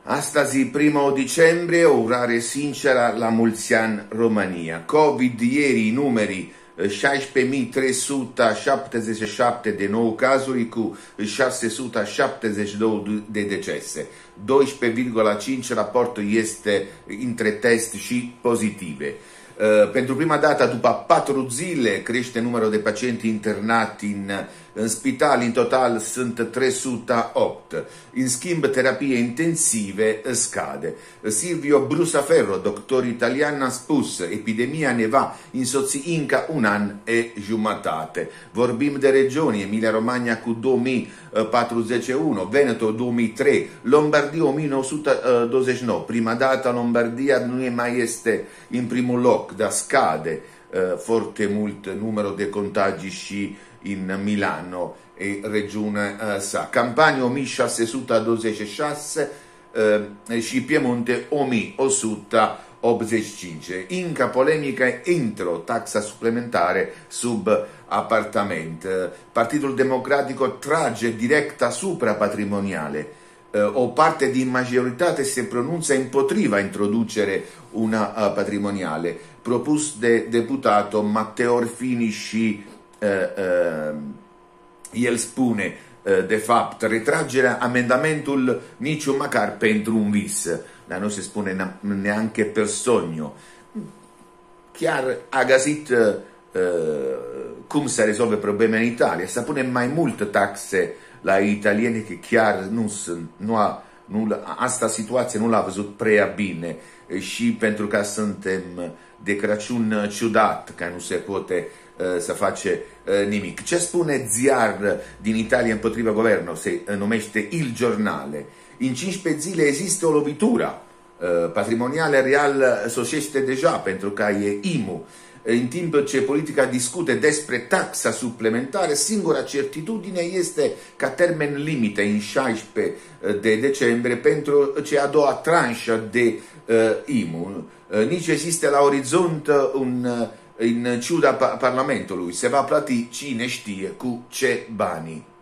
Astăzi, 1 dicembre, o urare sinceră la mulți ani România. Covid ieri, numeri 16.377 de nou cazuri cu 672 de decese. 12,5 raportul este între test și pozitive. Pentru prima dată, după 4 zile, crește numărul de pacienti internati în spital. In total sunt 308. In schimb, terapie intensive scade. Silvio Brusaferro, doctor italian, a spus: epidemia ne va însoți încă un an e jumătate. Vorbim de regiuni: Emilia-Romagna cu 2041, Veneto 2003, Lombardia 1929. Prima dată Lombardia nu mai este în primul loc, dar scade foarte mult numărul de contagi și in Milano e regiunea sa. Campania 1626 și Piemonte 1185. Inca polemica entro taxa supplementare sub appartamento. Partidul Democratico trage direct asupra patrimoniale. O parte din majoritate se pronunță împotriva introducere una patrimoniale, propus de deputato Matteo Orfini și el spune, de fapt, retragerea amendamentul niciun măcar pentru un vis, dar nu se spune neanche per sogno. Chiar a găsit cum să rezolve probleme în Italia, să pune mai multe taxe la italieni, că chiar asta situație nu l-a văzut prea bine, și pentru că suntem de Crăciun ciudat, că nu se poate să face nimic. Ce spune ziar din Italia împotriva guvernului? Se numește Il Giornale. In 15 zile există o lovitură patrimonială real, sosește deja, pentru că e IMU. În timp ce politica discute despre taxa suplimentare, singura certitudine este ca termen limite în 16 de decembrie pentru cea a doua tranșă de IMU. Nici există la orizont în ciuda Parlamentului. Se va plăti cine știe cu ce bani.